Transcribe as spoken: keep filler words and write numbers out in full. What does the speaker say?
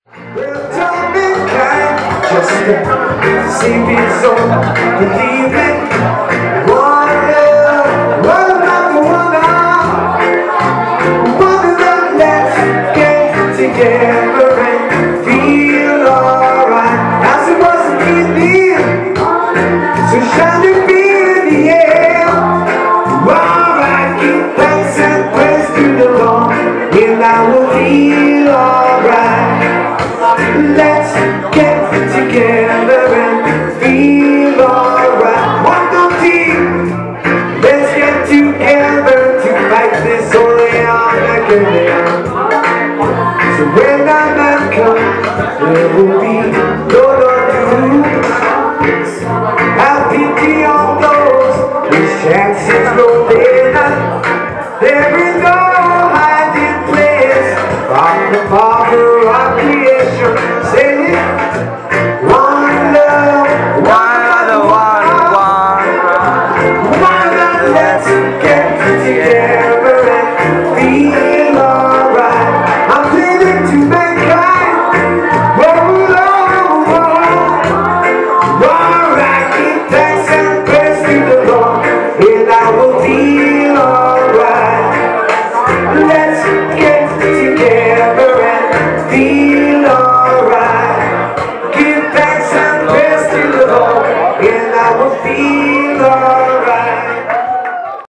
Well, don't be kind, just sing me so believe it. One love, one love, one love, one love. Let's get together and feel alright. As it was in the evening, so shine your feet in the air. Alright, give thanks and praise to the Lord, and I will feel alright. Let's get together and feel alright. One more team. Let's get together to fight this holy on again. So when that man comes, there will be no one to have pity on those whose chances go there. There is no hiding place from the Father of creation. Say it. One love, one other, one, one, one love. Let's get together.